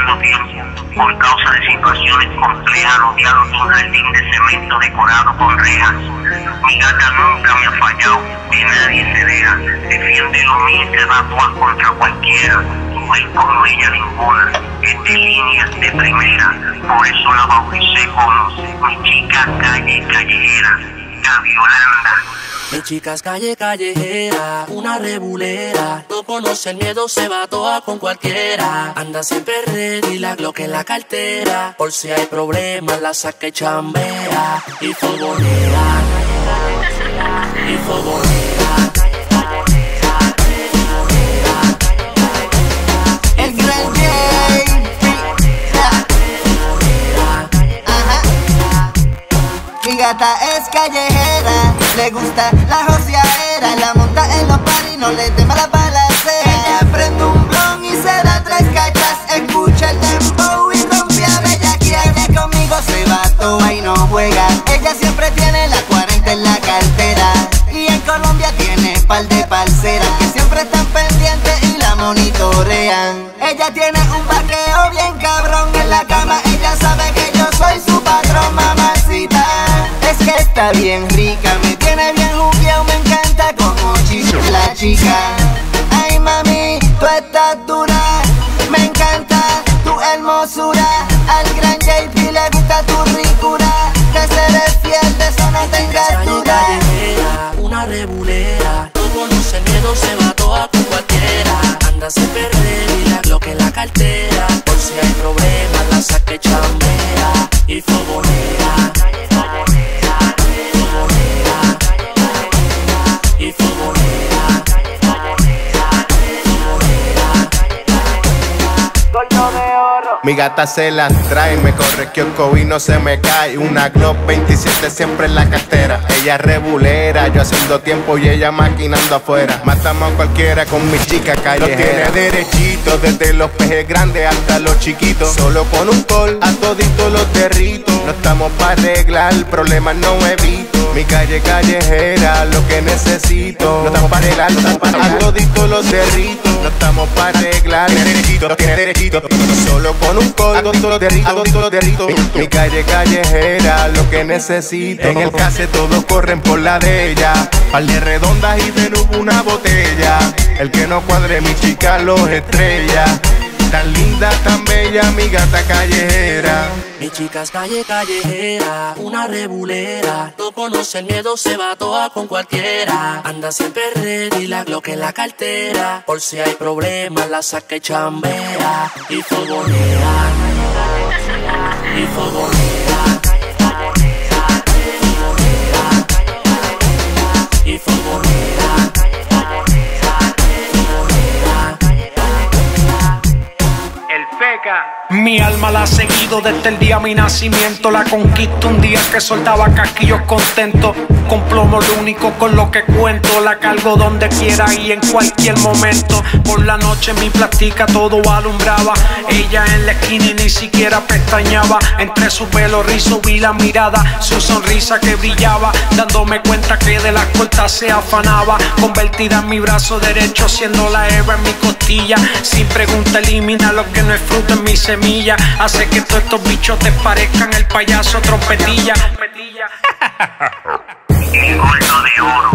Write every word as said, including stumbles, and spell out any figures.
pasando tiempo. Por causa de situaciones complejas, rodeado de un jardín de cemento decorado con rejas. Mi gata nunca me ha fallado, de nadie se deja. Defiende lo mío y se va a actuar contra cualquiera. No hay como ella ninguna, es de línea de primera. Por eso la bauticé como mi chica calle callejera, Gaby Holanda. Mi chica es calle callejera, una rebulera. No conoce el miedo, se va toda con cualquiera. Anda siempre ready, la Glock en la cartera. Por si hay problemas, la saca y chambea. Y fogonera, y fogonera. El gran Mi gata es callejera, le gusta la joseadera, la monta en los paris, no le tema la balacera. Ella prende un blon y se da tres cachas, escucha el dembow y confía, ella quiere conmigo, se va toda y no juega. Ella siempre tiene la cuarenta en la cartera y en Colombia tiene par de parceras que siempre están pendientes y la monitorean. Ella tiene un vaqueo bien cabrón en la cama, ella sabe que yo soy su patrón, mamacita. Es que está bien rica, me tiene bien jugueado, me encanta como chicha la chica. Ay mami, tú estás dura, me encanta tu hermosura. Al gran J P le gusta tu ricura, que se defiende, eso no tengas duda. Callejera, una rebulera. No conoce el miedo, se va toda con cualquiera. Anda siempre ready, la Glock en la cartera. Por si hay problemas, la saca y chambea. Y fogonera. Mi gata se las trae, me corre kiosco y no se me cae. Una Glock veintisiete siempre en la cartera. Ella es rebulera, yo haciendo tiempo y ella maquinando afuera. Matamos a cualquiera con mi chica callejera. Lo tiene derechito, desde los pejes grandes hasta los chiquitos. Solo con un call, a toditos los derrito. No estamos para arreglar, problemas no evito. Mi calle callejera, lo que necesito. No estamos para arreglar, no estamos para arreglar. A toditos los derrito. No estamos para arreglar, tiene derechito, tiene derechito. Solo con un call, a toditos los derrito, a toditos los derrito. Mi calle callejera, lo que necesito. En el case todos corren por la de ella. Par de redondas y de luz una botella. El que no cuadre mi chica los estrella. Tan linda, tan bella, mi gata callejera. Mi chica es calle callejera, una rebulera. No conoce el miedo, se va toda con cualquiera. Anda siempre ready, la Glock en la cartera. Por si hay problemas, la saca y chambea. Y fogonera, y fogonera. Y fogonera. Mi alma la ha seguido desde el día de mi nacimiento. La conquisto un día que soltaba casquillos contentos. Con plomo lo único con lo que cuento. La cargo donde quiera y en cualquier momento. Por la noche mi plastica todo alumbraba. Ella en la esquina y ni siquiera pestañaba. Entre su pelo rizo vi la mirada, su sonrisa que brillaba, dándome cuenta que de las cortas se afanaba. Convertida en mi brazo derecho, siendo la Eva en mi costilla. Sin pregunta elimina lo que no es fruto en mi semilla. Hace que todos estos bichos te parezcan el payaso trompetilla. El gordo de oro.